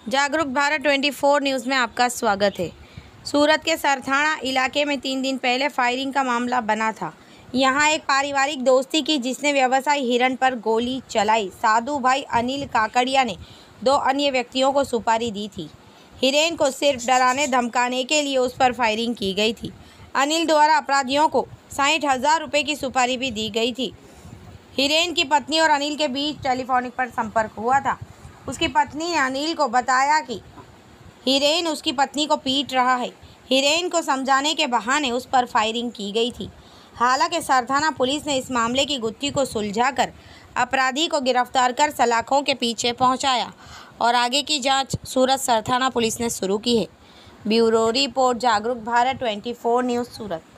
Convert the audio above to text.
जागरूक भारत 24 न्यूज़ में आपका स्वागत है। सूरत के सरथाना इलाके में 3 दिन पहले फायरिंग का मामला बना था। यहां एक पारिवारिक दोस्ती की जिसने व्यवसायी हिरन पर गोली चलाई। साधु भाई अनिल काकड़िया ने 2 अन्य व्यक्तियों को सुपारी दी थी। हिरेन को सिर्फ डराने धमकाने के लिए उस पर फायरिंग की गई थी। अनिल द्वारा अपराधियों को 60,000 रुपये की सुपारी भी दी गई थी। हिरेन की पत्नी और अनिल के बीच टेलीफोनिक पर संपर्क हुआ था। उसकी पत्नी ने अनिल को बताया कि हिरेन उसकी पत्नी को पीट रहा है। हिरेन को समझाने के बहाने उस पर फायरिंग की गई थी। हालांकि सरथाना पुलिस ने इस मामले की गुत्थी को सुलझाकर अपराधी को गिरफ्तार कर सलाखों के पीछे पहुंचाया और आगे की जांच सूरत सरथाना पुलिस ने शुरू की है। ब्यूरो रिपोर्ट, जागरूक भारत 24 न्यूज़, सूरत।